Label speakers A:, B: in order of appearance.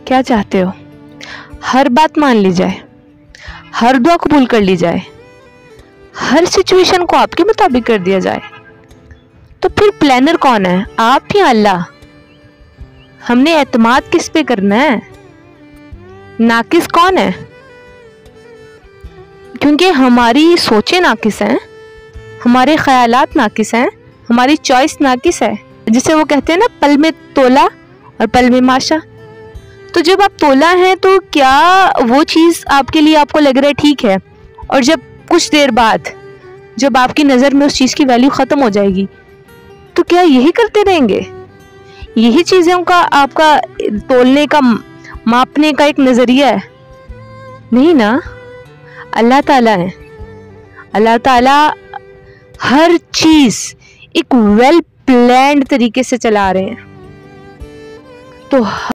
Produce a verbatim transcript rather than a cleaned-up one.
A: क्या चाहते हो? हर बात मान ली जाए, हर दुआ कबूल कर ली जाए, हर सिचुएशन को आपके मुताबिक कर दिया जाए, तो फिर प्लानर कौन है, आप या अल्लाह? हमने एतमाद किस पे करना है? नाकिस कौन है? क्योंकि हमारी सोचें नाकिस हैं, हमारे ख्यालात नाकिस हैं, हमारी चॉइस नाकिस है। जिसे वो कहते हैं ना, पल में तोला और पल में माशा। तो जब आप तोला हैं तो क्या वो चीज़ आपके लिए आपको लग रहा है ठीक है, और जब कुछ देर बाद जब आपकी नज़र में उस चीज़ की वैल्यू ख़त्म हो जाएगी, तो क्या यही करते रहेंगे? यही चीज़ों का आपका तोलने का, मापने का एक नज़रिया है? नहीं ना। अल्लाह ताला है, अल्लाह ताला हर चीज़ एक वेल प्लान्ड तरीके से चला रहे हैं। तो